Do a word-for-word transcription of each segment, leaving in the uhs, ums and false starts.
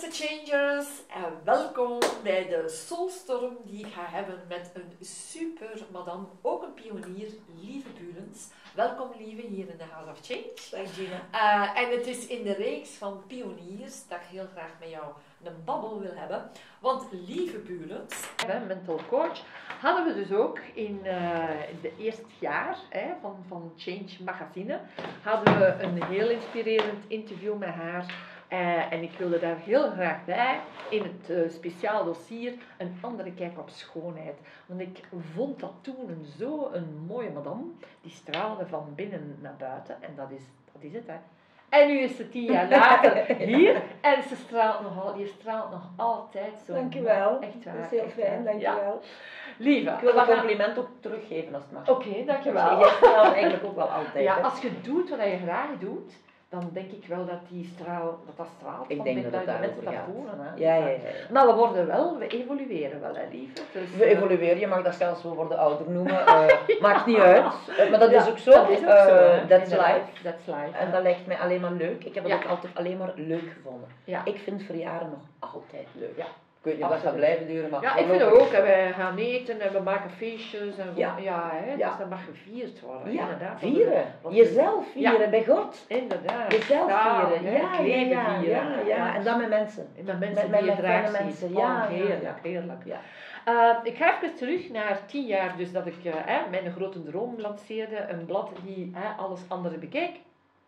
beste changers en welkom bij de Soulstorm die ik ga hebben met een super madame, ook een pionier, Lieve Bulens. Welkom Lieve hier in de House of Change. Dag Gina. Uh, en het is in de reeks van pioniers dat ik heel graag met jou een babbel wil hebben. Want Lieve Bulens, mental coach, hadden we dus ook in het uh, eerste jaar hè, van, van Change Magazine, hadden we een heel inspirerend interview met haar. Uh, en ik wilde daar heel graag bij, in het uh, speciaal dossier, een andere kijk op schoonheid. Want ik vond dat toen een, zo een mooie madame, die straalde van binnen naar buiten. En dat is, dat is het, hè. En nu is ze tien jaar later hier en ze straalt nog, al, die straalt nog altijd zo. Dankjewel. Echt waar. Dat is heel fijn, dankjewel. Ja. Lieve. Ik wil een compliment ook teruggeven als het mag. Oké, okay, dankjewel. Je straalt eigenlijk ook wel altijd. Ja, hè? als je doet wat je graag doet, dan denk ik wel dat die straal, dat dat straalt. Ik van denk dat het de daarover mensen dat gaat. voelen. Hè. Ja, ja, ja, ja. Maar we worden wel, we evolueren wel, hè, lieve. Dus, we evolueren, je mag dat zelfs wel worden ouder noemen. Uh, maakt niet uit. Uh, maar dat ja, is ook zo. Dat is ook uh, zo. Hè. That's Inderdaad, life. That's life. En dat lijkt mij alleen maar leuk. Ik heb het ja. ook altijd alleen maar leuk gevonden. Ja. Ik vind verjaren nog altijd leuk. Ja. Ik weet niet of dat gaat blijven duren, maar... Ja, ik vind het ook. En wij gaan eten en we maken feestjes. En we, ja, ja, hè, ja. Dus dat mag gevierd worden. Ja, inderdaad. vieren. Jezelf vieren, ja. Bij God. Inderdaad. Jezelf ja, vieren. Ja, ja, ja, ja, ja, ja. En dan met mensen. En met mensen met, die met je graag mensen. ziet. Ja, oh, heerlijk, ja, heerlijk. Ja. Uh, ik ga even terug naar tien jaar, dus dat ik uh, eh, mijn grote droom lanceerde. Een blad die eh, alles andere bekeek.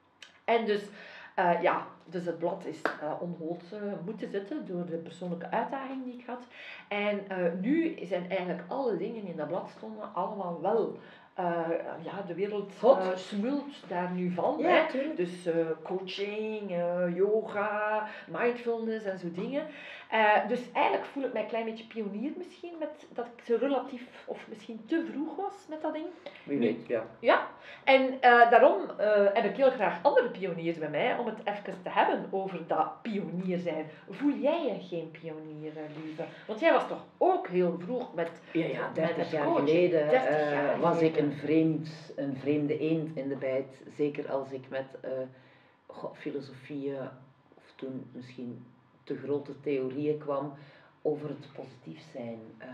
En dus... Uh, ja, dus het blad is uh, onhold uh, moeten zitten door de persoonlijke uitdaging die ik had. En uh, nu zijn eigenlijk alle dingen in dat blad stonden allemaal wel. Uh, ja, de wereld uh, smult daar nu van. Ja, hè? Dus uh, coaching, uh, yoga, mindfulness en zo dingen. Uh, dus eigenlijk voel ik mij een klein beetje pionier misschien, met dat ik te relatief of misschien te vroeg was met dat ding. Wie weet, ja. Ja, en uh, daarom uh, heb ik heel graag andere pioniers bij mij om het even te hebben over dat pionier zijn. Voel jij je geen pionier, Lieve? Want jij was toch ook heel vroeg met Ja, ja, dertig jaar coaching. geleden dertig jaar uh, was geleden. ik een, vreemd, een vreemde eend in de bijt. Zeker als ik met uh, goh, filosofieën of toen misschien te grote theorieën kwam over het positief zijn. Uh,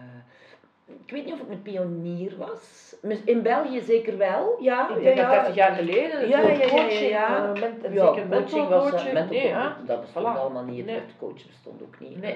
ik weet niet of ik een pionier was. In België zeker wel. Ja, ik denk ja, dat dertig jaar geleden. Ja, ja, ja, coaching, ja, ja. Uh, ment, en ja, zeker coaching mental was coaching. mental Nee, coaching. hè? Dat bestond Voilà. allemaal niet. Nee. Het coach bestond ook niet. Nee. Uh,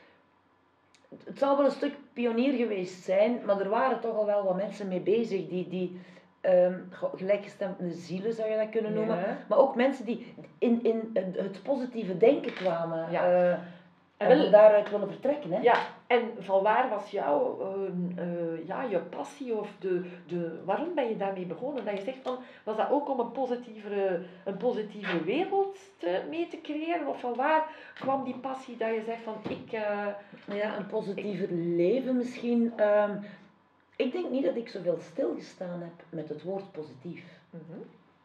het zal wel een stuk pionier geweest zijn, maar er waren toch al wel wat mensen mee bezig die, die um, gelijkgestemde zielen zou je dat kunnen noemen, ja. maar ook mensen die in, in het positieve denken kwamen ja. uh, en, en wel, daaruit willen vertrekken. Hè? Ja, en van waar was jouw uh, uh, ja, je passie of de, de, waarom ben je daarmee begonnen? Dat je zegt van, was dat ook om een positievere, een positievere wereld te, mee te creëren? Of van waar kwam die passie dat je zegt van ik... Uh, ja, een positiever ik, leven misschien. Um, ik denk niet dat ik zoveel stilgestaan heb met het woord positief. Uh-huh.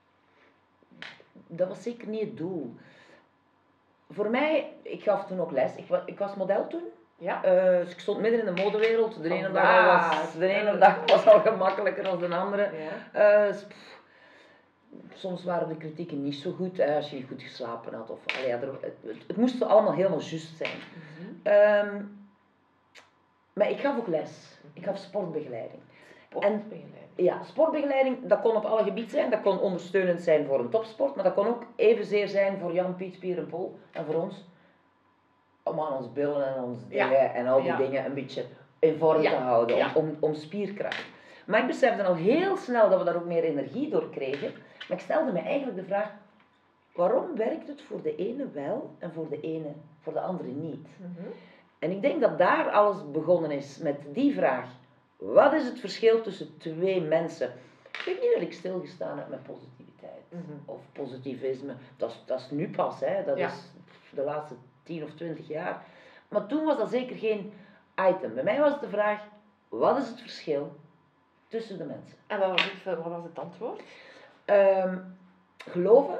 Dat was zeker niet het doel. Voor mij, ik gaf toen ook les, ik was, ik was model toen. Ja. Uh, dus ik stond midden in de modwereld. De ene, dag was, de ene dag was al gemakkelijker dan de andere. Ja. Uh, pff, soms waren de kritieken niet zo goed, hè, als je niet goed geslapen had. Of, allee, ja, er, het, het, het moest allemaal helemaal juist zijn. Mm-hmm. um, maar ik gaf ook les. Ik gaf sportbegeleiding. Sportbegeleiding. En, ja, sportbegeleiding, dat kon op alle gebieden zijn. Dat kon ondersteunend zijn voor een topsport, maar dat kon ook evenzeer zijn voor Jan, Piet, Pier en Paul. En voor ons, om aan ons billen en ons dingen ja. en al die ja. dingen een beetje in vorm ja. te houden, ja. om, om, om spierkracht. Maar ik besefte al heel snel dat we daar ook meer energie door kregen. Maar ik stelde me eigenlijk de vraag, waarom werkt het voor de ene wel en voor de ene, voor de andere niet? Mm-hmm. En ik denk dat daar alles begonnen is met die vraag. Wat is het verschil tussen twee mensen? Ik weet niet dat ik stilgestaan heb met positiviteit mm-hmm. of positivisme. Dat is, dat is nu pas, hè. Dat ja. is de laatste tien of twintig jaar. Maar toen was dat zeker geen item. Bij mij was het de vraag, wat is het verschil tussen de mensen? En wat was het, wat was het antwoord? Um, geloven,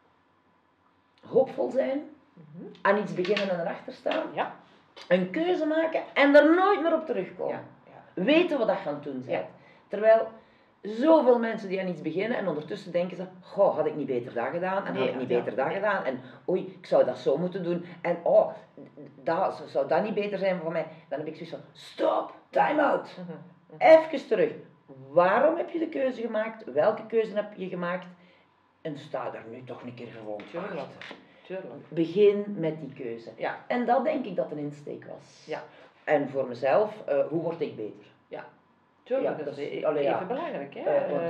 hoopvol zijn, mm-hmm. aan iets beginnen en erachter staan, ja. een keuze maken en er nooit meer op terugkomen. Ja. Ja. Weten wat dat gaan doen zijn. Ja. Terwijl zoveel mensen die aan iets beginnen en ondertussen denken ze, goh, had ik niet beter dat gedaan en Nee, had ik niet ja, beter dat nee. gedaan en oei, ik zou dat zo moeten doen en oh, dat, zou dat niet beter zijn voor mij? Dan heb ik zoiets van, stop, time out, Mhm, mhm. even terug. Waarom heb je de keuze gemaakt? Welke keuze heb je gemaakt? En sta daar nu toch een keer gewoon Tuurlijk. achter. Tuurlijk. Begin met die keuze. Ja. En dat denk ik dat een insteek was. Ja. En voor mezelf, uh, hoe word ik beter? Tuurlijk, Ja, dat is dat is- e- allee, even ja. belangrijk. Hè? Uh, want, Eh,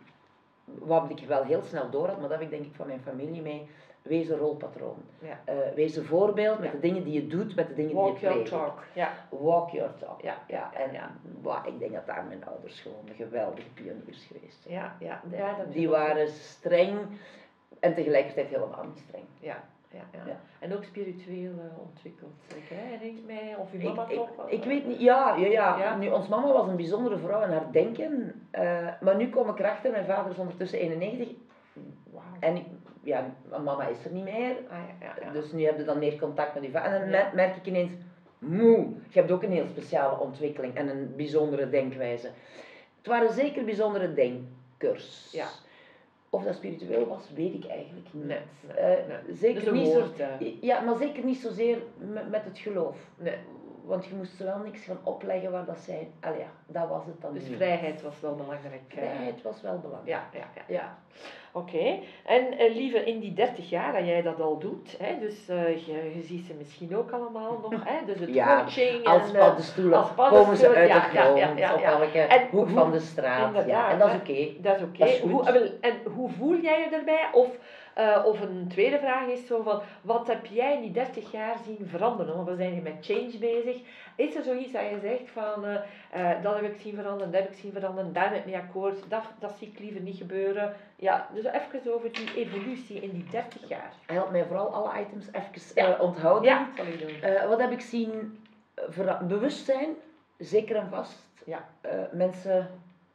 wat ik wel heel snel door had, maar dat heb ik denk ik van mijn familie mee, wees een rolpatroon. ja. Uh, wees een voorbeeld met Ja. de dingen die je doet, met de dingen Walk die je your predikt. talk. Ja. Walk your talk. Ja, ja, En ja. wauw, ik denk dat daar mijn ouders gewoon geweldige pioniers geweest zijn. Ja, ja, ja, dat Die geloof ik. waren streng en tegelijkertijd helemaal niet streng. Ja, ja, ja. Ja. En ook spiritueel uh, ontwikkeld, zeg, hè, denk ik mij. Of uw mama Ik, ik, toch? ik weet niet, ja, ja, ja. Ja. Nu, ons mama was een bijzondere vrouw in haar denken, uh, maar nu kom ik erachter, mijn vader is ondertussen eenennegentig. Wauw. En ik, ja, mama is er niet meer, Ah, ja, ja, ja. dus nu heb je dan meer contact met die vader. En dan Ja. merk ik ineens, moe, je hebt ook een heel speciale ontwikkeling en een bijzondere denkwijze. Het waren zeker bijzondere denkers. Ja. Of dat spiritueel was, weet ik eigenlijk niet. Nee, nee, Uh, nee. Zeker Dat is een niet zo, woord, hè. ja, maar zeker niet zozeer met, met het geloof. Nee. Want je moest er wel niks van opleggen waar dat zij... Allee ja, dat was het dan Dus niet. vrijheid was wel belangrijk. hè. Vrijheid was wel belangrijk. Ja, ja, ja. Ja. Oké, en uh, lieve, in die dertig jaar dat jij dat al doet, hè, dus uh, je, je ziet ze misschien ook allemaal nog, hè, dus het Ja, coaching als en... uh, paddenstoelen als paddenstoelen, komen ze uit ja, de grond, ja, ja, ja, op ja. elke En hoek hoe- van de straat. inderdaad, Ja. En dat is hè. oké. Dat is oké. Dat is goed. Hoe, ah, wel, en hoe voel jij je erbij? Of, uh, of een tweede vraag is zo van, wat heb jij in die dertig jaar zien veranderen? Want we zijn hier met change bezig. Is er zoiets dat je zegt van, uh, uh, dat heb ik zien veranderen, dat heb ik zien veranderen, daar ben ik mee akkoord, dat, dat zie ik liever niet gebeuren. Ja, dus even over die evolutie in die dertig jaar. Help mij vooral alle items even Ja. uh, onthouden. Ja, zal ik doen. Uh, wat heb ik zien? Uh, vera- bewustzijn, zeker en vast. Ja. Uh, mensen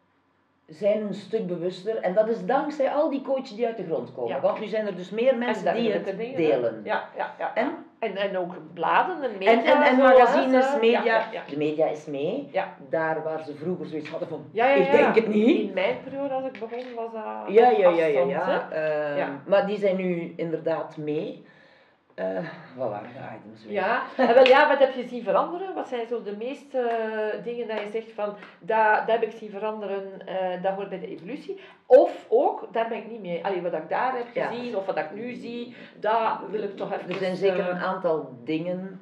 zijn een stuk bewuster en dat is dankzij al die coaches die uit de grond komen. Ja. Want nu zijn er dus meer mensen En die duidelijke het dingen, delen. hè? Ja, ja, ja. En? En, en ook bladen en media. En, en, en zo, magazines, hè, zo. media, Ja, ja, ja. de media is mee. Ja. Daar waar ze vroeger zoiets hadden van, Ja, ja, ja. ik denk het niet. In mijn periode als ik begon was dat Ja, ja, ja, ja. afstand, ja. hè. Ehm, Ja. Maar die zijn nu inderdaad mee. Uh, wat waren de items weer? Ja, en wel ja, wat heb je zien veranderen? Wat zijn zo de meeste uh, dingen dat je zegt van, dat, dat heb ik zien veranderen, uh, dat hoort bij de evolutie. Of ook, daar ben ik niet mee, allee, wat ik daar heb Ja. gezien, of wat ik nu zie, dat wil ik toch even... Er zijn zeker uh, een aantal dingen.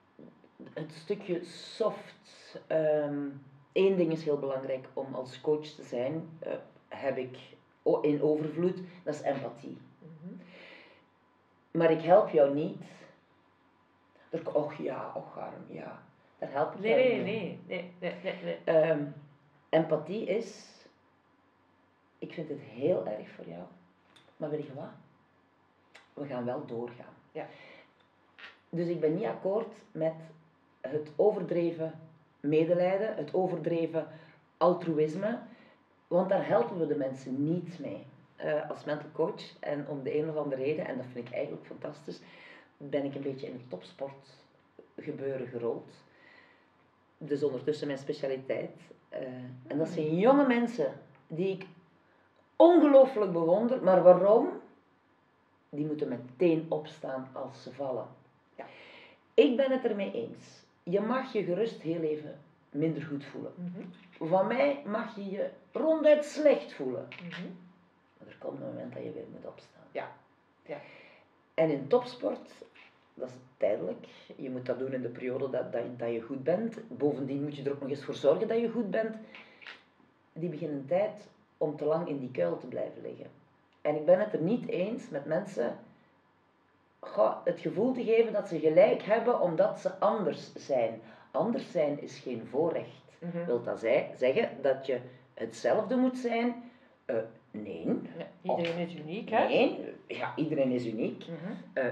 Het stukje soft. Um, Eén ding is heel belangrijk om als coach te zijn, uh, heb ik in overvloed, dat is empathie. mm-hmm. Maar ik help jou niet. Er, och ja, och arm, ja. Daar help ik Nee, jou nee, niet. nee, nee, nee, nee, nee. Um, empathie is, ik vind het heel erg voor jou, maar weet je wat? We gaan wel doorgaan. Ja. Dus ik ben niet akkoord met het overdreven medelijden, het overdreven altruïsme, want daar helpen we de mensen niet mee. Uh, als mental coach en om de een of andere reden, en dat vind ik eigenlijk fantastisch, ben ik een beetje in het topsport gebeuren gerold. Dus ondertussen mijn specialiteit. Uh, en dat zijn jonge mensen die ik ongelooflijk bewonder, maar waarom? Die moeten meteen opstaan als ze vallen. Ja. Ik ben het ermee eens. Je mag je gerust heel even minder goed voelen. Mm-hmm. Van mij mag je je ronduit slecht voelen. Mm-hmm. Maar er komt een moment dat je weer moet opstaan. Ja. Ja. En in topsport, dat is tijdelijk. Je moet dat doen in de periode dat, dat, dat je goed bent. Bovendien moet je er ook nog eens voor zorgen dat je goed bent. Die beginnen een tijd om te lang in die kuil te blijven liggen. En ik ben het er niet eens met mensen goh, het gevoel te geven dat ze gelijk hebben omdat ze anders zijn. Anders zijn is geen voorrecht. Mm-hmm. Wil dat zeggen dat je hetzelfde moet zijn? Uh, nee. Ja, iedereen is uniek, hè? Nee, ja, iedereen is uniek. Mm-hmm. Uh,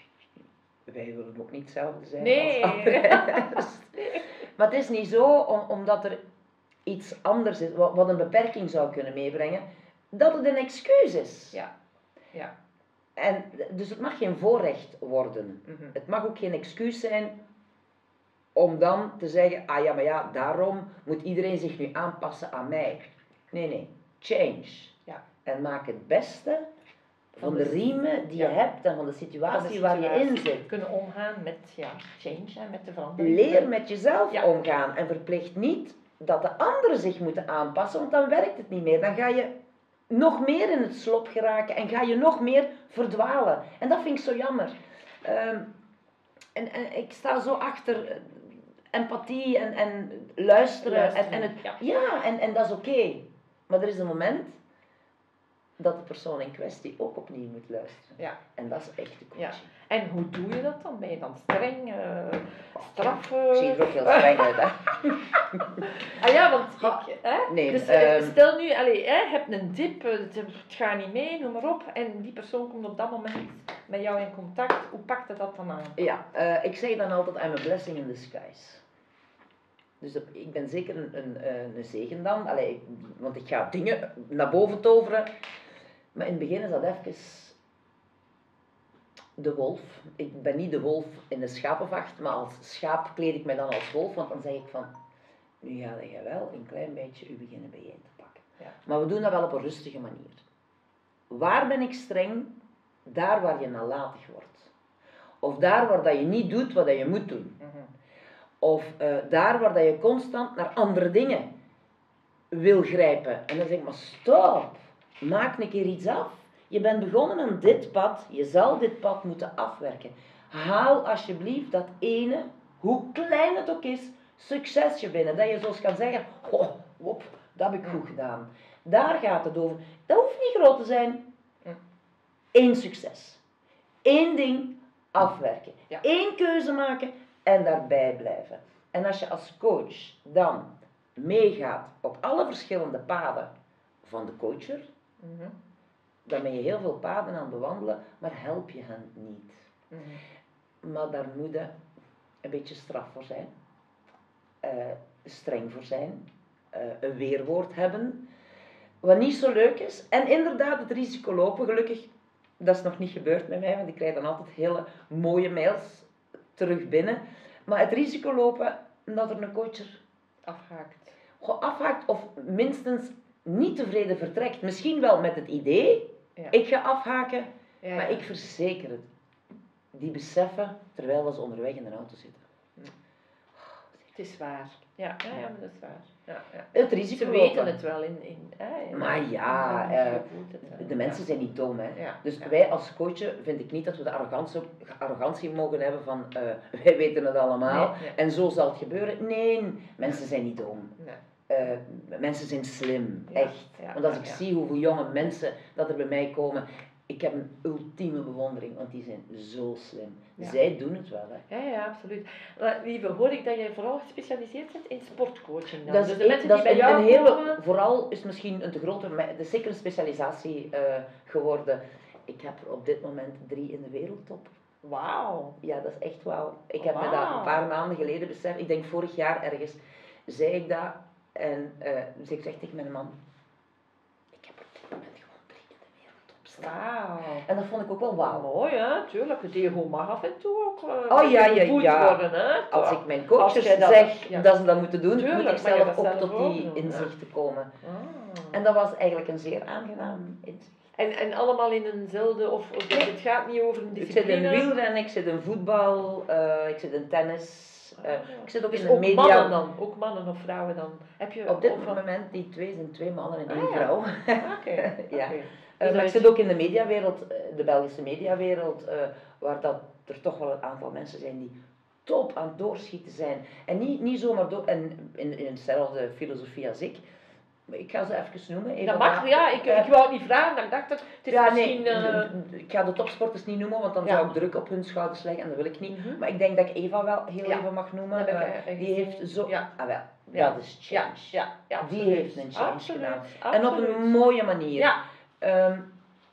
wij willen ook niet hetzelfde zijn nee. als anderen. Maar het is niet zo, om, omdat er iets anders is, wat, wat een beperking zou kunnen meebrengen, dat het een excuus is. Ja. Ja. En, dus het mag geen voorrecht worden. Mm-hmm. Het mag ook geen excuus zijn om dan te zeggen, ah ja, maar ja, daarom moet iedereen zich nu aanpassen aan mij. Nee, nee. change. Ja. En maak het beste van, van de, de riemen die ja. je hebt en van de situatie, van de situatie waar je in zit. Kunnen omgaan met ja, change en met de verandering. Leer met jezelf ja. omgaan en verplicht niet dat de anderen zich moeten aanpassen, want dan werkt het niet meer. Dan ga je nog meer in het slop geraken en ga je nog meer verdwalen. En dat vind ik zo jammer. Um, en, en ik sta zo achter empathie en, en luisteren. luisteren. En, en, het, ja. Ja, en, en dat is oké. Okay. Maar er is een moment dat de persoon in kwestie ook opnieuw moet luisteren. Ja. En dat is echt de coaching. Ja. En hoe doe je dat dan? Ben je dan streng, uh, straf? Uh... Ik zie er ook heel streng uit, hè? Ah ja, want ik, hè? Nee, dus, um... stel nu, allez, hè, je hebt een dip, het gaat niet mee, noem maar op, en die persoon komt op dat moment met jou in contact. Hoe pakt het dat dan aan? Ja, uh, ik zeg dan altijd, I'm a blessing in disguise. Dus op, ik ben zeker een, een, een zegen dan, allee, ik, want ik ga dingen naar boven toveren. Maar in het begin is dat even de wolf. Ik ben niet de wolf in de schapenvacht, maar als schaap kleed ik mij dan als wolf, want dan zeg ik van, nu ga je wel een klein beetje u beginnen bijeen te pakken. Ja. Maar we doen dat wel op een rustige manier. Waar ben ik streng? Daar waar je nalatig wordt. Of daar waar dat je niet doet wat je moet doen. Mm-hmm. Of uh, daar waar dat je constant naar andere dingen wil grijpen. En dan zeg ik, maar stop, maak een keer iets af. Je bent begonnen aan dit pad, je zal dit pad moeten afwerken. Haal alsjeblieft dat ene, hoe klein het ook is, succesje binnen. Dat je zoals kan zeggen, oh, wop, dat heb ik goed gedaan. Daar gaat het over. Dat hoeft niet groot te zijn. Eén succes. Eén ding afwerken. Ja. Eén keuze maken en daarbij blijven. En als je als coach dan meegaat op alle verschillende paden van de coacher, mm-hmm. dan ben je heel veel paden aan het bewandelen, maar help je hen niet. Mm-hmm. Maar daar moet je een beetje straf voor zijn, uh, streng voor zijn, uh, een weerwoord hebben, wat niet zo leuk is. En inderdaad het risico lopen, gelukkig, dat is nog niet gebeurd met mij, want ik krijg dan altijd hele mooie mails terug binnen. Maar het risico lopen dat er een coacher afhaakt. Goh, afhaakt of minstens niet tevreden vertrekt. Misschien wel met het idee, ja. ik ga afhaken, ja, maar ja. ik verzeker het. Die beseffen terwijl ze onderweg in de auto zitten. Oh, het is waar. Ja, ja, ja, maar dat is waar. Ja, ja. Het risico Ze weten lopen. Het wel in... in, in maar ja, in, uh, het, de mensen ja. zijn niet dom. Hè. Ja, dus ja. wij als coachen vind ik niet dat we de arrogantie, arrogantie mogen hebben van uh, wij weten het allemaal nee, nee. en zo zal het gebeuren. Nee, mensen zijn niet dom. Nee. Uh, mensen zijn slim, ja, echt. Ja, Want als ik ja. zie hoeveel jonge mensen dat er bij mij komen, ik heb een ultieme bewondering, want die zijn zo slim. Ja. Zij doen het wel, hè. Ja, ja, absoluut. Maar, lieve, hoor ik dat jij vooral gespecialiseerd bent in sportcoaching dan? Dat is, dus de mensen dat die bij jou een hele, komen... Vooral is misschien een te grote, maar het is zeker een specialisatie uh, geworden. Ik heb er op dit moment drie in de wereldtop. Wauw. Ja, dat is echt wauw. Ik heb wow. me dat een paar maanden geleden beseft. Ik denk vorig jaar ergens zei ik dat. En uh, dus ik zeg tegen mijn man, ik heb op dit moment gewoon drie in de wereldtop staan. Wauw. En dat vond ik ook wel wauw. Mooi, hè? Tuurlijk. Het ego mag af en toe ook uh, oh, ja, ja, ja. worden, hè? Als ik mijn coaches dat, zeg ja. dat ze dat moeten doen, Tuurlijk, moet ik zelf ook tot die doen, inzichten ja. komen. Ah. En dat was eigenlijk een zeer aangenaam inzicht. En, en allemaal in eenzelfde, of, of nee. het gaat niet over een discipline? Ik zit in wielrennen, ik zit in voetbal, uh, ik zit in tennis. Uh, ah, ik zit ook dus in de ook media. Mannen dan, ook mannen of vrouwen dan? Heb je op dit of, moment, die twee zijn twee mannen en één ah, ja. vrouw. Okay. ja. Okay. Uh, dus maar ik zit ook in de mediawereld, de Belgische mediawereld, uh, waar dat er toch wel een aantal mensen zijn die top aan het doorschieten zijn. En niet, niet zomaar door, en in, in dezelfde filosofie als ik. Ik ga ze even noemen. Even dat mag, dat, ja. Ik, uh, ik wou het niet vragen, maar ik dacht dat het is ja, misschien... Nee, uh... ik ga de topsporters niet noemen, want dan ja. zou ik druk op hun schouders leggen en dat wil ik niet. Mm-hmm. Maar ik denk dat ik Eva wel heel ja. even mag noemen. Uh, uh, die heeft zo... Ja. Ah wel, ja. dat is change. Ja. Ja. Ja, die heeft een change absoluut. gedaan. Absoluut. En op een mooie manier. Ja. Um,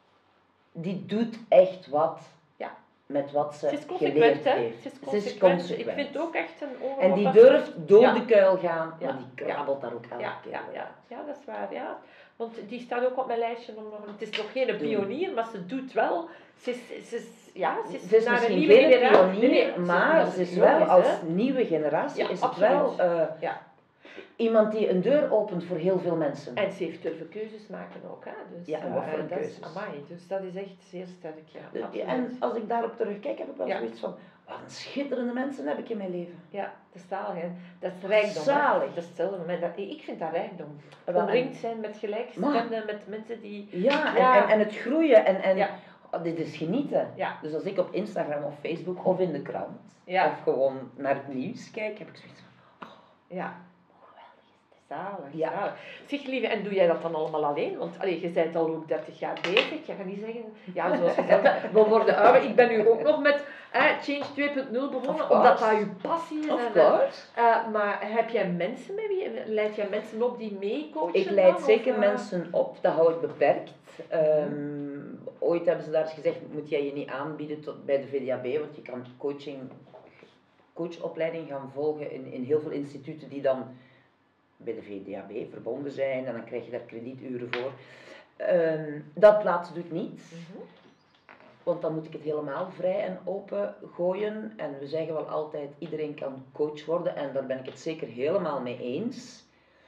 die doet echt wat ja. met wat ze het is geleerd hè? heeft. Het is consequent. Het is consequent. Ik vind het ook echt een oorlog. En die durft door ja. de kuil gaan, ja. maar die krabbelt ja. daar ook elke ja. keer. Ja. Ja. ja, dat is waar. Ja. Want die staat ook op mijn lijstje. Om nog, het is nog geen pionier, maar ze doet wel. Ze is, ze is, ja, ze is, ze is naar misschien een nieuwe geen pionier, nee, nee, maar ze is wel is, als hè? nieuwe generatie Ja, is absoluut. het wel... Uh, ja. Iemand die een deur opent voor heel veel mensen. En ze heeft durven keuzes maken ook, hè. Dus, Ja, uh, wat voor een dat keuzes. Is, amai, dus dat is echt zeer sterk, ja. De, Absoluut. en als ik daarop terugkijk, heb ik wel Ja. zoiets van, wat een schitterende mensen heb ik in mijn leven. Ja, dat is zalig, hè. Dat is rijkdom, Zalig. hè. Dat is hetzelfde, maar dat, ik vind dat rijkdom. Wel, Omringd zijn met gelijkgestemden, met mensen die... Ja, Ja. En, en, en het groeien en, en Ja. oh, dit is genieten. Ja. Dus als ik op Instagram of Facebook of in de krant, Ja. of gewoon naar het nieuws kijk, heb ik zoiets van, Ja. Zalig, Ja. zalig. Zeg lieve, en doe jij dat dan allemaal alleen? Want allee, je bent al ook dertig jaar bezig. Je gaat niet zeggen, ja, zoals je zegt, we worden ouder. Ik ben nu ook nog met eh, Change twee punt nul begonnen, omdat dat je passie is. of en, course. uh, maar heb jij mensen met wie? Leid jij mensen op die meecoachen? Ik leid dan, zeker of, uh... mensen op, dat hou ik beperkt. Um, ooit hebben ze daar eens gezegd, moet jij je niet aanbieden tot, bij de V D A B, want je kan coaching, coachopleiding gaan volgen in, in heel veel instituten die dan bij de V D A B verbonden zijn en dan krijg je daar kredieturen voor. Um, dat laatste doe ik niet, Mm-hmm. want dan moet ik het helemaal vrij en open gooien. En we zeggen wel altijd, iedereen kan coach worden en daar ben ik het zeker helemaal mee eens.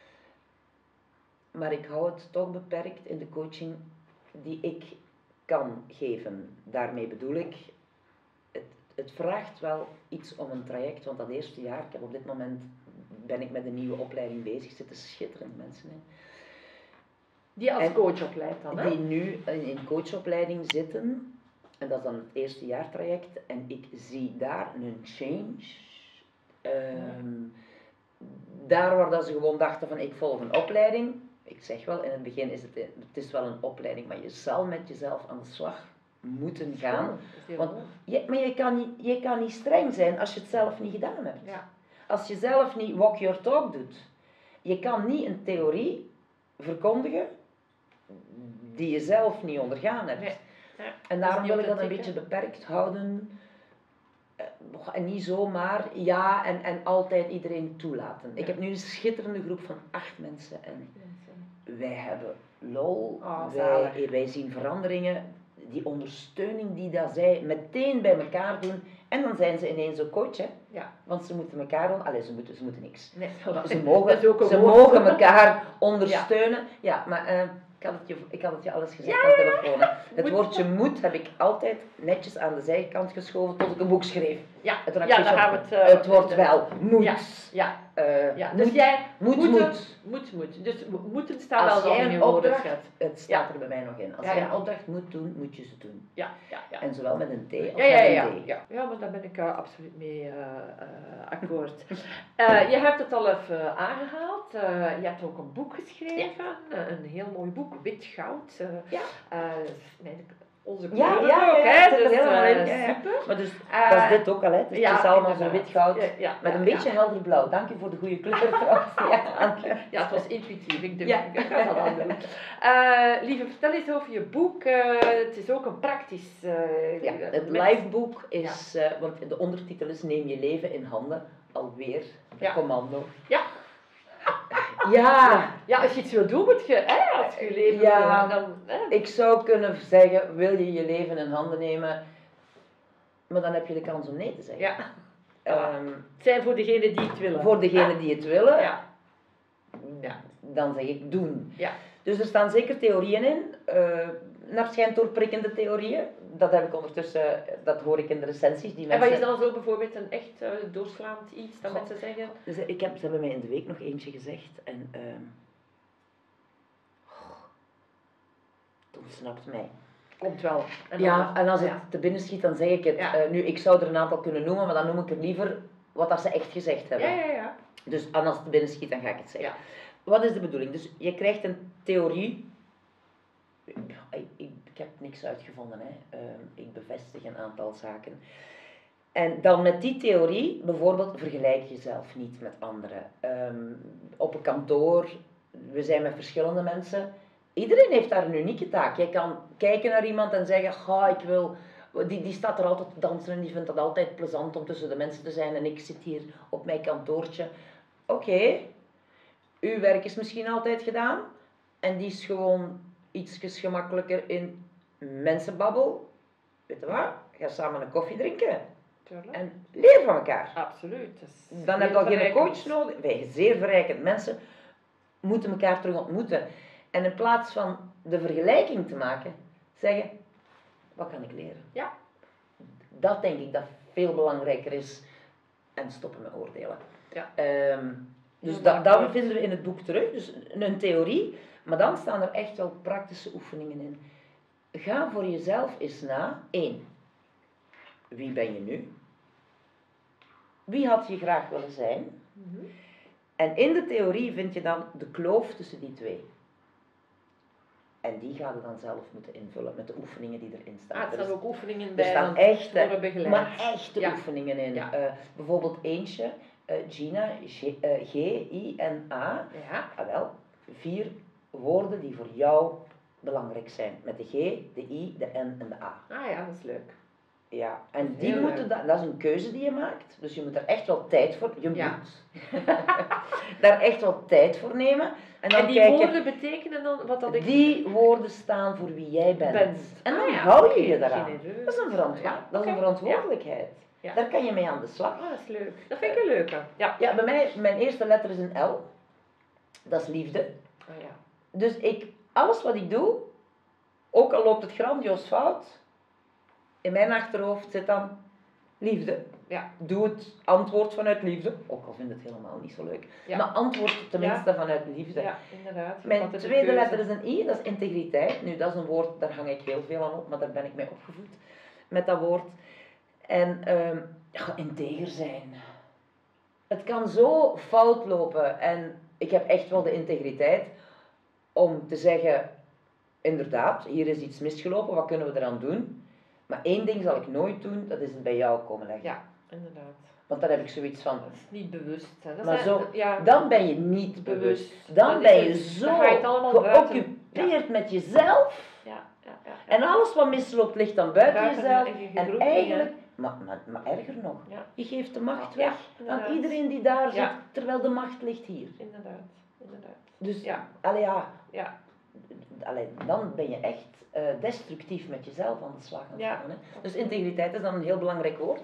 Maar ik hou het toch beperkt in de coaching die ik kan geven. Daarmee bedoel ik, het, het vraagt wel iets om een traject, want dat eerste jaar, ik heb op dit moment, ben ik met een nieuwe opleiding bezig, er zitten schitterende mensen in. Die als en coach opleidt dan, hè? Die nu in coachopleiding zitten, en dat is dan het eerste jaar traject, en ik zie daar een change. Um, daar waar dat ze gewoon dachten van ik volg een opleiding, ik zeg wel, in het begin is het, het is wel een opleiding, maar je zal met jezelf aan de slag moeten gaan. Oh, want je, maar je kan, niet, je kan niet streng zijn als je het zelf niet gedaan hebt. Ja. Als je zelf niet walk your talk doet. Je kan niet een theorie verkondigen die je zelf niet ondergaan hebt. Nee. Ja. En daarom wil ik dat een beetje beperkt houden. En niet zomaar ja en, en altijd iedereen toelaten. Ja. Ik heb nu een schitterende groep van acht mensen en wij hebben lol, oh, wij, wij zien veranderingen, die ondersteuning die dat zij meteen bij elkaar doen en dan zijn ze ineens ook coach, hè? Ja. Want ze moeten elkaar, on- allee, ze moeten, ze moeten niks. Nee, ze mogen, ze mogen elkaar ondersteunen. Ja, ja maar uh, ik, had het je, ik had het je alles gezegd ja, aan de telefoon. Het woordje moet heb ik altijd netjes aan de zijkant geschoven tot ik een boek schreef. Ja, en toen ja dan gaan we het... Uh, het wordt wel moet. Ja, ja. Uh, ja. Moet, dus jij moet, moet, moet. Moet, moet. Dus moeten staat als wel jij in een je opdracht, woorden. het staat ja. er bij mij nog in. Als ja, jij ja. een opdracht moet doen, moet je ze doen. Ja, ja, ja. En zowel met een T als ja, ja, met ja, een D. Ja, ja, maar daar ben ik uh, absoluut mee uh, uh, akkoord. uh, je hebt het al even aangehaald. Uh, je hebt ook een boek geschreven. Ja. Een heel mooi boek, Wit Goud. Uh, ja. Uh, nee, onze ja, kleuren ja, ook, ja, hè? Dus, helemaal uh, in. Ja, ja. Super. Maar dus, uh, dat is dit ook al, hè? Dus ja, het is allemaal zo wit goud. Ja, ja, met ja, een beetje ja. helder blauw. Dank je voor de goede kleur trouwens. Ja, ja, het was intuïtief. Ik, denk, ja. ik ga dat aan doen. Uh, lieve, vertel eens over je boek. Uh, het is ook een praktisch... Uh, ja, het met... liveboek is... Ja. Uh, want de ondertitel is Neem je leven in handen. Alweer. Ja. Commando. Ja. Ja. Ja, als je iets wil doen, moet je, hè, als je je leven ja, wil, dan... Hè. Ik zou kunnen zeggen, wil je je leven in handen nemen, maar dan heb je de kans om nee te zeggen. Ja. Um, het zijn voor degenen die het willen. Voor degenen die het willen, ja. Ja. Dan zeg ik doen. Ja. Dus er staan zeker theorieën in, uh, naar schijnt doorprikkende theorieën. Dat heb ik ondertussen, dat hoor ik in de recensies. Die en mensen... wat is dan zo bijvoorbeeld een echt uh, doorslaand iets dat mensen zeggen? Dus ik heb, ze hebben mij in de week nog eentje gezegd en uh, toen snapt mij. Komt wel. En ja, en als het ja. te binnen schiet, dan zeg ik het. Ja. Uh, nu, ik zou er een aantal kunnen noemen, maar dan noem ik er liever wat dat ze echt gezegd hebben. Ja, ja, ja. Dus en als het te binnen schiet, dan ga ik het zeggen. Ja. Wat is de bedoeling? Dus je krijgt een theorie. Ik, ik, ik heb niks uitgevonden, hè. Uh, ik bevestig een aantal zaken. En dan met die theorie, bijvoorbeeld, vergelijk jezelf niet met anderen. Um, op een kantoor, we zijn met verschillende mensen. Iedereen heeft daar een unieke taak. Je kan kijken naar iemand en zeggen, ga, ik wil... Die, die staat er altijd te dansen en die vindt het altijd plezant om tussen de mensen te zijn. En ik zit hier op mijn kantoortje. Oké, okay. Uw werk is misschien altijd gedaan. En die is gewoon iets gemakkelijker in mensenbabbel. Weet je wat? Ga samen een koffie drinken. tuurlijk. En leer van elkaar. Absoluut. Dat is Dan heb je heel al geen verrijkend. coach nodig. Wij, zeer verrijkend mensen moeten elkaar terug ontmoeten. En in plaats van de vergelijking te maken, zeggen, wat kan ik leren? Ja. Dat denk ik dat veel belangrijker is. En stoppen met oordelen. Ja. Um, dus Heel dat, dat akkoord. vinden we in het boek terug. Dus een theorie, maar dan staan er echt wel praktische oefeningen in. Ga voor jezelf eens na. Eén. Wie ben je nu? Wie had je graag willen zijn? Mhm. En in de theorie vind je dan de kloof tussen die twee. En die ga je dan zelf moeten invullen met de oefeningen die erin staan. Ah, er Er staan ook oefeningen Er bij. staan dan echte, worden begeleid. maar echte Ja. oefeningen in. Ja. Uh, bijvoorbeeld eentje, uh, Gina, G, uh, G, I en A. Ja. Ah, wel, vier woorden die voor jou belangrijk zijn. Met de G, de I, de N en de A. Ah ja, dat is leuk. Ja, en Dat is die heel moeten, leuk. dat, dat is een keuze die je maakt. Dus je moet er echt wel tijd voor, je Ja. moet daar echt wel tijd voor nemen. En, dan En die kijk je, woorden betekenen dan wat dat ik die woorden staan voor wie jij bent. ben. En dan Ah, ja, hou je oké, je daaraan. genereus. Dat is een, verantwo- Ja, dat is een oké. verantwoordelijkheid. Ja. Daar kan je mee aan de slag. Ah, dat is leuk. Dat vind ik een leuke. Ja. Ja, bij mij, mijn eerste letter is een L. Dat is liefde. Ah, ja. Dus ik, alles wat ik doe, ook al loopt het grandioos fout, in mijn achterhoofd zit dan liefde. Ja. Doe het antwoord vanuit liefde, ook al vind ik het helemaal niet zo leuk. Ja. Maar antwoord tenminste vanuit liefde. Ja, inderdaad. Mijn Wat is de tweede keuze? letter is een I, dat is integriteit. Nu, dat is een woord, daar hang ik heel veel aan op, maar daar ben ik mee opgevoed. Met dat woord. En, um, ja, integer zijn. Het kan zo fout lopen. En ik heb echt wel de integriteit om te zeggen, inderdaad, hier is iets misgelopen, wat kunnen we eraan doen? Maar één ding zal ik nooit doen, dat is het bij jou komen leggen. Ja, inderdaad. Want dan heb ik zoiets van, Dat is niet bewust. Hè. Dat maar is, zo, ja, dan ben je niet bewust. bewust. Dan Dat ben is je het. zo Dan ga je het allemaal buiten. geoccupeerd met jezelf. Ja, ja, ja. En alles wat misloopt ligt dan buiten, Buiten jezelf. en je En groep, eigenlijk, maar, maar, maar erger nog, Ja. je geeft de macht Ja, weg inderdaad. aan iedereen die daar zit, Ja. terwijl de macht ligt hier. Inderdaad, inderdaad. Dus, Ja. allee, ja, Ja. allee, dan ben je echt uh, destructief met jezelf aan de slag aan het Ja. gaan. Hè. Dus integriteit is dan een heel belangrijk woord.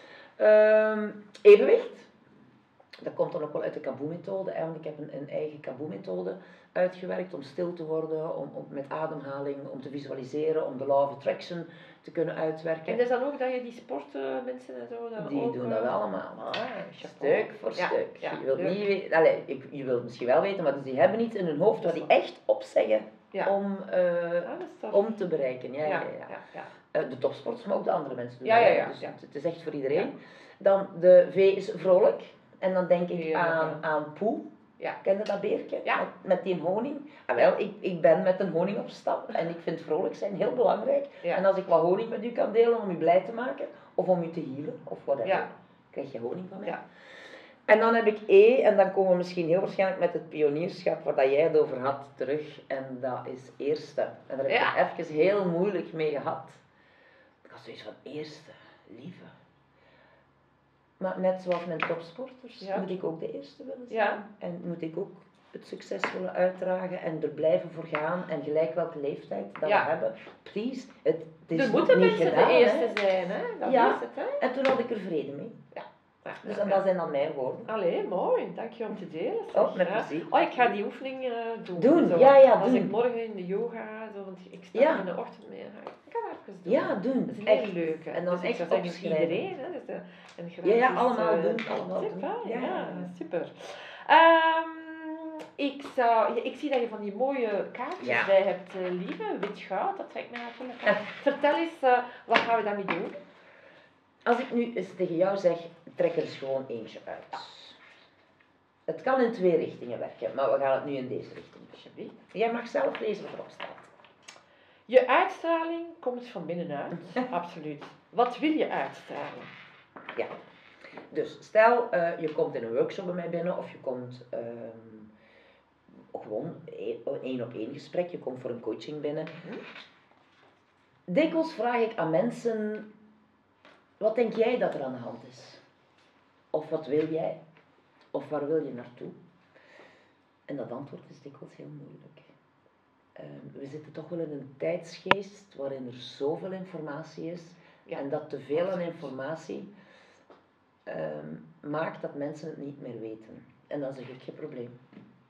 Um, evenwicht. Dat komt dan ook wel uit de Kaboe-methode. Ik heb een, een eigen Kaboe-methode uitgewerkt om stil te worden, om, om met ademhaling, om te visualiseren, om de law of attraction te kunnen uitwerken. En is dan ook dat je die sportmensen en zo... Dat Die ook, doen uh, dat allemaal. Ah, Stuk voor ja, stuk. ja, je wilt leuk. niet weten, allez, je, je wilt misschien wel weten, maar dus die hebben iets in hun hoofd wat die echt opzeggen ja. om, uh, ah, dat is tof. om te bereiken. Ja, ja, ja, ja. ja, ja. Uh, de topsporters, maar ook de andere mensen doen Ja, dat. ja, ja, Dus ja. het, het is echt voor iedereen. Ja. Dan de V is vrolijk. En dan denk ik Ja, aan, ja. aan Poe. Ja. Ken je dat beertje? Ja. Met, met die honing. Ah, wel, ik, ik ben met een honing op stap en ik vind vrolijk zijn heel belangrijk. Ja. En als ik wat honing met u kan delen om u blij te maken, of om u te healen, of whatever, Ja. krijg je honing van mij. Ja. En dan heb ik E, en dan komen we misschien heel waarschijnlijk met het pionierschap waar dat jij het over had terug. En dat is eerste. En daar heb Ja. ik het even heel moeilijk mee gehad. Ik had zoiets van eerste, lieve. Maar net zoals mijn topsporters Ja. moet ik ook de eerste willen zijn. Ja. En moet ik ook het succes willen uitdragen en er blijven voor gaan. En gelijk welke leeftijd dat Ja. we hebben. Please, het, het is Er nog moeten niet mensen gedaan, de eerste hè. zijn, hè? Dat Ja. is het, hè? En toen had ik er vrede mee. Ja. Ja, Dus ja, en ja. dat zijn dan mijn woorden. Allee, mooi. Dank je om te delen. zeg. Oh, met Ja. plezier. Oh, ik ga die oefening uh, doen. Doen, zo. ja, ja, Als doen. ik morgen in de yoga, zo, want ik sta Ja. in de ochtend mee, ga ik ik ga dat even doen. Ja, doen. Dat is een Echt. hele leuke. En dan dus ik echt zou zeggen, opschrijven. iedereen, hè? Dus de, een gratis, Ja, ja, allemaal uh, doen, allemaal tip, doen. hè? Ja, Ja, ja. super. Um, ik, zou, ja, ik zie dat je van die mooie kaartjes Ja. bij hebt, uh, lieve. Wit goud, dat trekt mij natuurlijk aan. Vertel eens, uh, wat gaan we daarmee doen? Als ik nu eens tegen jou zeg, trek er eens gewoon eentje uit. Het kan in twee richtingen werken, maar we gaan het nu in deze richting doen. Alsjeblieft. Jij mag zelf lezen wat erop staat. Je uitstraling komt van binnenuit, absoluut. Wat wil je uitstralen? Ja. Dus stel, uh, je komt in een workshop bij mij binnen of je komt um, gewoon één op één gesprek, je komt voor een coaching binnen. Mm-hmm. Dikwijls vraag ik aan mensen, wat denk jij dat er aan de hand is? Of wat wil jij? Of waar wil je naartoe? En dat antwoord is dikwijls heel moeilijk. Uh, we zitten toch wel in een tijdsgeest waarin er zoveel informatie is. Ja. En dat te veel aan informatie um, maakt dat mensen het niet meer weten. En dan zeg ik, geen probleem.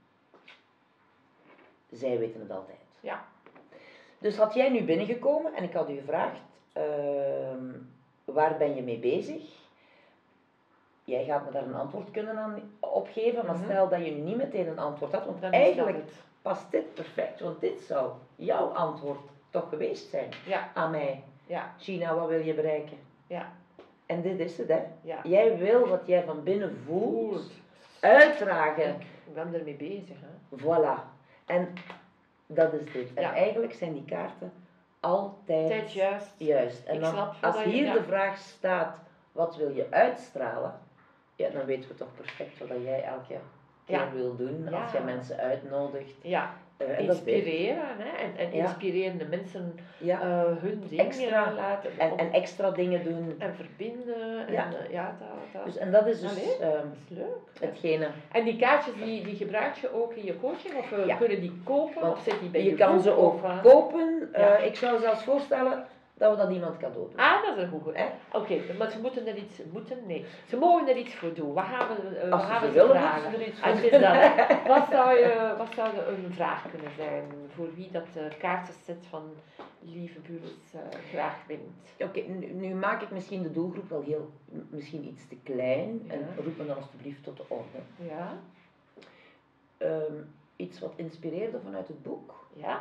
Zij weten het altijd. Ja. Dus had jij nu binnengekomen en ik had u gevraagd, uh, waar ben je mee bezig? Jij gaat me daar een antwoord kunnen aan opgeven, maar mm-hmm. stel dat je niet meteen een antwoord had, want dan eigenlijk past dit perfect, want dit zou jouw antwoord toch geweest zijn ja. aan mij. Ja. Gina, wat wil je bereiken? Ja. En dit is het, hè? Ja. Jij wil wat jij van binnen voelt, voelt. uitdragen. Ik ben ermee bezig, hè? Voilà. En dat is dit. En ja. eigenlijk zijn die kaarten altijd Tijd juist. juist. En ik dan, snap als hier je, de ja. vraag staat, wat wil je uitstralen? Ja, dan weten we toch perfect wat jij elke keer ja. wil doen ja. als je mensen uitnodigt. Ja. Uh, inspireren hè? En, en ja. inspirerende mensen ja. uh, hun dingen extra, laten en, en extra dingen doen. En verbinden. Ja. En, uh, ja, dat, dat. Dus, en dat is dus Allee, um, dat is leuk. Hetgene. En die kaartjes die, die gebruik je ook in je coaching? Of uh, ja. kunnen die kopen? Want of zit die bij je je kan boek, ze ook of, uh, kopen. Uh, ja. Ik zou zelfs voorstellen dat we dat iemand cadeau doen. Ah, dat is een goede. Eh? Oké, okay, maar ze moeten er iets, moeten, nee. Ze mogen er iets voor doen. Wat gaan we, uh, Als wat gaan ze we willen, vragen? ze er iets voor voor doen. Dat, wat, zou je, wat zou een vraag kunnen zijn voor wie dat uh, kaartenset van Lieve Buurts uh, graag wint? Oké, okay, nu, nu maak ik misschien de doelgroep wel heel, misschien iets te klein. Ja. En roep me dan alstublieft tot de orde. Ja. Um, iets wat inspireerde vanuit het boek. Ja.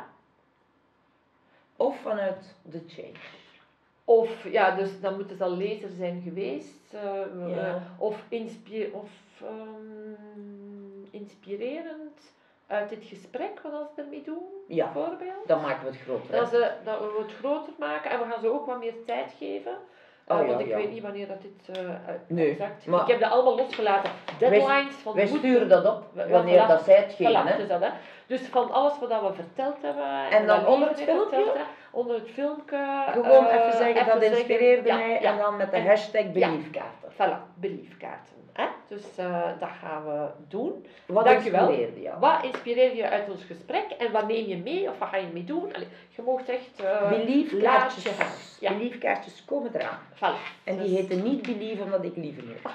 Of vanuit The Change. Of, ja, dus dan moet het al lezer zijn geweest. Uh, ja. uh, of inspire, of um, inspirerend uit dit gesprek, wat we ermee doen, ja. bijvoorbeeld. Dan maken we het groter. Dat, ze, dat we het groter maken en we gaan ze ook wat meer tijd geven. Uh, oh, want ja, ik ja. weet niet wanneer dat dit uh, nee, exact. Maar ik heb dat allemaal losgelaten. Deadlines wij, van wij sturen dat op wanneer voilà, dat zij het geven. Voilà, dus, dat, hè. Dus van alles wat we verteld hebben. En, en dan onder het filmpje? Verteld, onder het filmpje. Gewoon uh, even zeggen even dat inspireerde zeggen, mij. Ja, en dan met de en, hashtag beliefkaarten. Ja, voilà, beliefkaarten. Hè? Dus uh, dat gaan we doen. Wat Dankjewel. inspireerde jou? Wat inspireerde je uit ons gesprek? En wat neem je mee? Of wat ga je mee doen? Allee, je mag echt uh, beliefkaartjes gaan. Ja. Beliefkaartjes komen eraan. Voilà. En die dus... heten niet belief omdat ik liever heb.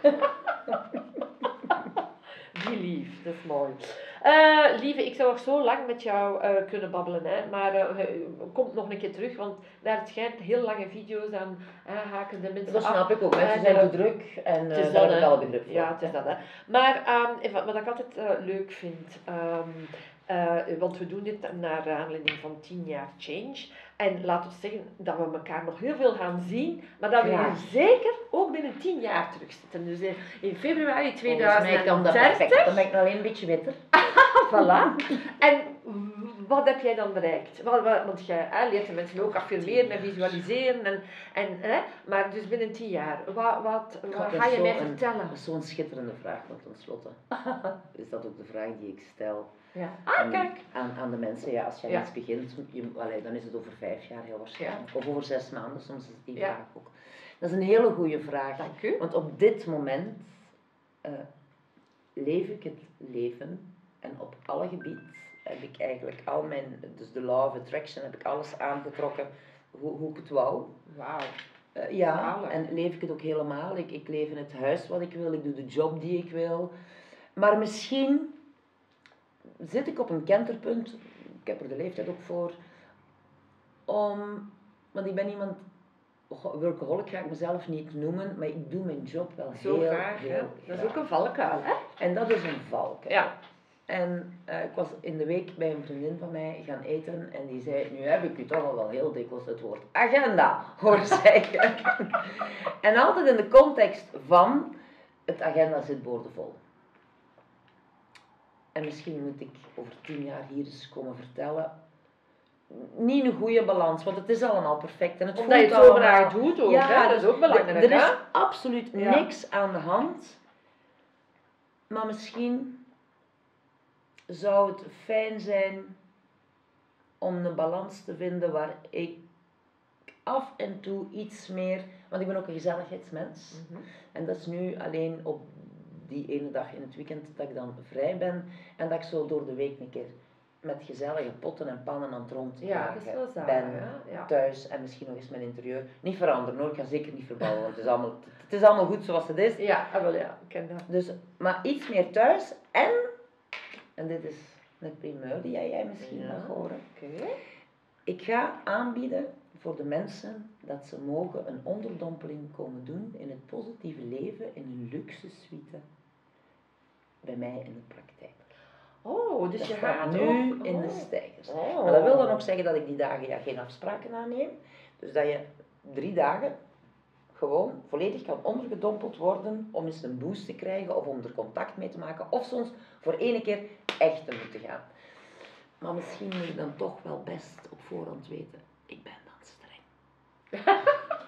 Belief, dat is mooi. Uh, lieve, ik zou nog zo lang met jou uh, kunnen babbelen, hè, maar uh, komt nog een keer terug, want daar het schijnt heel lange video's aan uh, haken de mensen Dat af. snap ik ook, mensen zijn te druk en uh, daar dat, heb ik alle begrip voor. Ja, het is dat, hè. Maar um, wat ik altijd uh, leuk vind, um, uh, want we doen dit naar aanleiding van tien jaar Change. En laten we zeggen dat we elkaar nog heel veel gaan zien, maar dat we ja. hier zeker ook binnen tien jaar terugzitten. Dus in, in februari tweeduizend dertig. Kan dat perfect. Dan ben ik nog alleen een beetje witter. Voilà. En wat heb jij dan bereikt? Want, want jij hè, leert de mensen ook affirmeren en visualiseren. En, en, hè, maar dus binnen tien jaar, wat, wat, wat ga je mij vertellen? Dat is zo'n schitterende vraag, want tenslotte is dat ook de vraag die ik stel. Ja. Ah, aan, kijk. Aan, aan de mensen. Ja, als je ja. iets begint, je, allee, dan is het over vijf jaar heel waarschijnlijk. Ja. Of over zes maanden, soms is het die ja. vraag ook. Dat is een hele goede vraag. Dank u. Want op dit moment uh, leef ik het leven en op alle gebieden heb ik eigenlijk al mijn, dus de law of attraction, heb ik alles aangetrokken hoe, hoe ik het wou. Wauw. Uh, ja, Zalig. En leef ik het ook helemaal. Ik, ik leef in het huis wat ik wil, ik doe de job die ik wil. Maar misschien zit ik op een kenterpunt, ik heb er de leeftijd ook voor, om, want ik ben iemand, workaholic ga ik mezelf niet noemen, maar ik doe mijn job wel Zo heel, graag, heel hè? graag. Dat is ook een valkuil, hè? En dat is een valkuil. Ja. En uh, ik was in de week bij een vriendin van mij gaan eten en die zei, nu heb ik u toch al wel heel dikwijls het woord agenda horen zeggen. En altijd in de context van, het agenda zit boordevol. En misschien moet ik over tien jaar hier eens komen vertellen. Niet een goede balans, want het is allemaal perfect. En het Omdat je het zo graag doet ook, ja, hè? Dat is ook belangrijk. Er is hè? absoluut ja. niks aan de hand. Maar misschien zou het fijn zijn om een balans te vinden waar ik af en toe iets meer... Want ik ben ook een gezelligheidsmens. Mm-hmm. En dat is nu alleen op die ene dag in het weekend dat ik dan vrij ben. En dat ik zo door de week een keer met gezellige potten en pannen aan het ronddragen Ja, dat is wel zalig, ben hè? Ja. thuis en misschien nog eens mijn interieur. Niet veranderen hoor, ik ga zeker niet verbouwen, want het is allemaal, het is allemaal goed zoals het is. Ja, ah, wel ja, ik ken dat. Dus, maar iets meer thuis en, en dit is een primeur die jij, jij misschien Ja. mag horen. Oké. Ik ga aanbieden voor de mensen dat ze mogen een onderdompeling komen doen in het positieve leven in een luxe suite bij mij in de praktijk. Oh, dus Dat je staat gaat nu ook... in de oh. stijgers. Oh. Maar dat wil dan ook zeggen dat ik die dagen ja, geen afspraken aanneem. Dus dat je drie dagen gewoon volledig kan ondergedompeld worden om eens een boost te krijgen of om er contact mee te maken. Of soms voor één keer echt te moeten gaan. Maar misschien moet je dan toch wel best op voorhand weten, ik ben dan streng.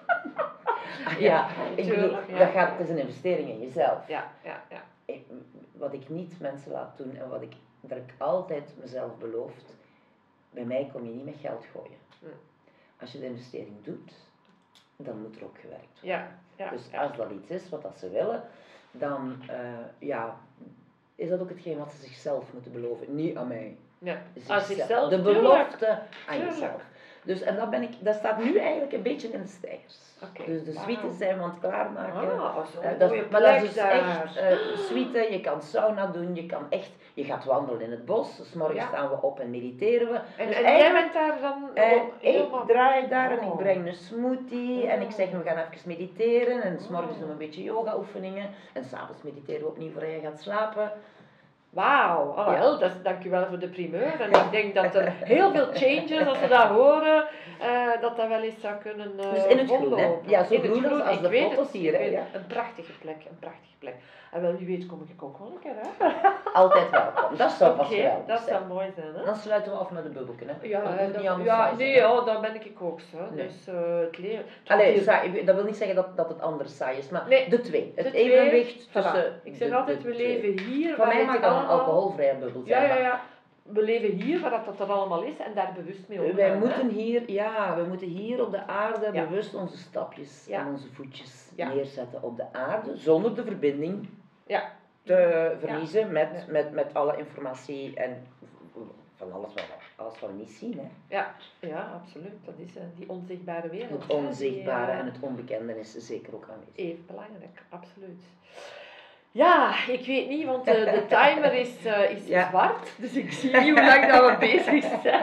Ah, ja, ik bedoel, tuurlijk, ja. dat gaat, het is een investering in jezelf. Ja, ja, ja. Ik, wat ik niet mensen laat doen en wat ik, dat ik altijd mezelf beloofd, bij mij kom je niet met geld gooien. Hm. Als je de investering doet, dan moet er ook gewerkt worden. Ja, ja. Dus ja. als dat iets is wat dat ze willen, dan uh, ja, is dat ook hetgeen wat ze zichzelf moeten beloven, niet aan mij. Ja. Zichzelf. Aan zichzelf, de tuurlijk. belofte aan Tuurlijk. jezelf. Dus en dat, ben ik, dat staat nu eigenlijk een beetje in de stijgers. Oké, Dus de wauw. suites zijn we aan het klaarmaken. Ah, zo'n Uh, dat, mooie maar dat is plek dus daar. echt uh, suite, je kan sauna doen, je kan echt, je gaat wandelen in het bos, 's morgens Ja. staan we op en mediteren we. En, Dus en jij eigenlijk- bent daar dan En oh, helemaal... ik draai daar en ik Oh. breng een smoothie en ik zeg we gaan even mediteren en 's morgens doen we een beetje yoga oefeningen en 's avonds mediteren we opnieuw voor je gaat slapen. Wauw, oh, Ja. wel, dat is, dankjewel voor de primeur. En ik denk dat er heel veel changes, als we dat horen, uh, dat dat wel eens zou kunnen uh, Dus in het groen, hè? vollopen. Ja, zo In het groen als- als ik de weet foto's het, hier, ik hè, weet ja. het. Een prachtige plek, een prachtige plek. En wel, wie weet kom ik ook wel een keer, hè? Altijd welkom, dat zou pas Oké, geweldig dat zijn. zou mooi zijn, hè? Dan sluiten we af met een bubbelken, hè? Ja, dat hè, moet dat- niet anders ja saai nee, zijn, hè? ja, dat ben ik ook zo. Nee. Dus uh, het leven... Allee, saai, dat wil niet zeggen dat, dat het anders saai is, maar Nee, de twee. Het de twee, evenwicht voilà. tussen Ik zeg de- altijd, de we twee. leven hier... Van waar mij het mag dat een allemaal- alcoholvrije bubbel zijn. Ja, ja, maar ja. We leven hier waar dat, dat er allemaal is en daar bewust mee omgaan. Wij hè. moeten hier, ja, we moeten hier op de aarde Ja. bewust onze stapjes Ja. en onze voetjes Ja. neerzetten op de aarde, zonder de verbinding Ja. te verliezen met, Ja. met, met alle informatie en van alles wat, alles wat we niet zien. Hè. Ja, ja, absoluut. Dat is uh, die onzichtbare wereld. Het hè, onzichtbare die, uh, en het onbekende is zeker ook aanwezig. even belangrijk, absoluut. Ja, ik weet niet, want uh, de timer is, uh, is Ja. zwart, dus ik zie niet hoe lang dat we bezig zijn.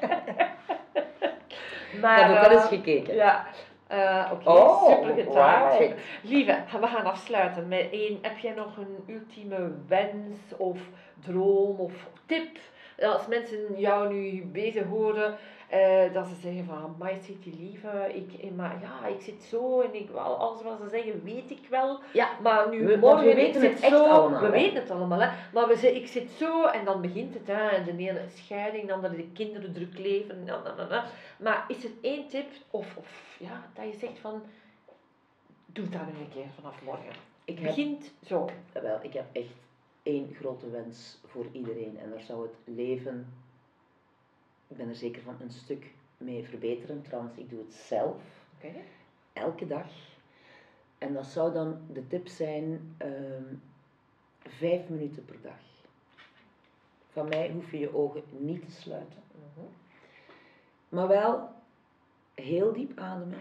Maar, Ik heb ook wel eens uh, gekeken. Ja, uh, oké, Oh, super getimed. right. super. Lieve, we gaan afsluiten met één. Heb jij nog een ultieme wens of droom of tip? Als mensen jou nu bezig horen, uh, dat ze zeggen van, my city lieve, ik, maar ja, ik zit zo en ik, wel, alles wat ze zeggen weet ik wel. Ja, Maar nu we- want morgen, we ik weten zit het echt zo, allemaal, we hè. weten het allemaal, hè. Maar we zeggen, ik zit zo en dan begint het, hè. En de ene scheiding, dan de kinderen druk leven, na, na, na, na. Maar is er één tip, of, of ja, dat je zegt van, doe dat nu een keer vanaf morgen. Ik heb, Begint zo. wel, ik heb echt één grote wens voor iedereen en daar zou het leven, ik ben er zeker van, een stuk mee verbeteren. Trouwens, ik doe het zelf. Oké. Elke dag. En dat zou dan de tip zijn, um, vijf minuten per dag. Van mij hoef je je ogen niet te sluiten. Mhm. Maar wel heel diep ademen.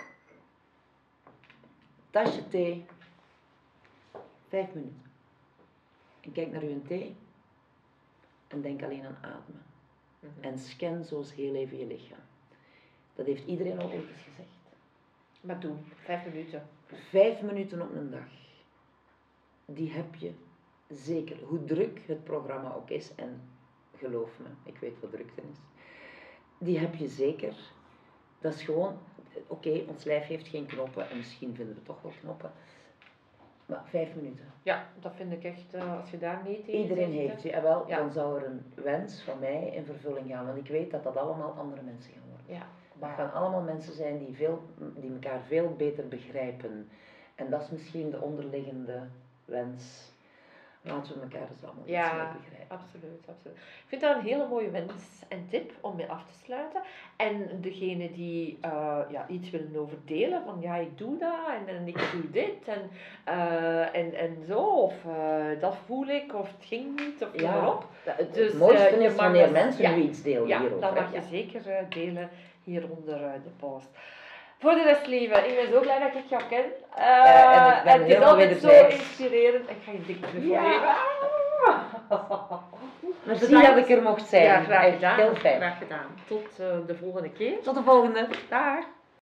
Tasje thee. Vijf minuten. En kijk naar uw thee. En denk alleen aan ademen. Mhm. En scan zo eens heel even je lichaam. Dat heeft iedereen al ooit eens gezegd. Maar doe, vijf minuten. Vijf minuten op een dag, die heb je zeker. Hoe druk het programma ook is, en geloof me, ik weet wat drukte is, die heb je zeker. Dat is gewoon, oké, okay, ons lijf heeft geen knoppen en misschien vinden we toch wel knoppen, maar vijf minuten. Ja, dat vind ik echt, uh, als je daar nee tegen Iedereen zegt, heeft die, en wel, Ja. dan zou er een wens van mij in vervulling gaan, want ik weet dat dat allemaal andere mensen gaan worden. Ja. Dat gaan allemaal mensen zijn die, veel, die elkaar veel beter begrijpen. En dat is misschien de onderliggende wens. laten we elkaar dus allemaal Ja, iets meer begrijpen. Absoluut, absoluut. Ik vind dat een hele mooie wens en tip om mee af te sluiten. En degene die uh, ja, iets willen over delen, van ja, ik doe dat en, en ik doe dit en, uh, en, en zo, of uh, dat voel ik, of het ging niet, of ja, noem maar op. Het, Dus, het mooiste uh, is wanneer dat, mensen ja, nu iets delen ja, hierover. dat mag ja. je zeker uh, delen hieronder uh, de post. Voor de rest, lieve, ik ben zo blij dat ik jou ken. Uh, uh, en ik ben het is altijd zo inspirerend. Ik ga je dikke knuffel ja. geven. Merci dat ik er mocht zijn. Ja, graag gedaan. Heel fijn. Graag gedaan. Tot uh, de volgende keer. Tot de volgende. Dag.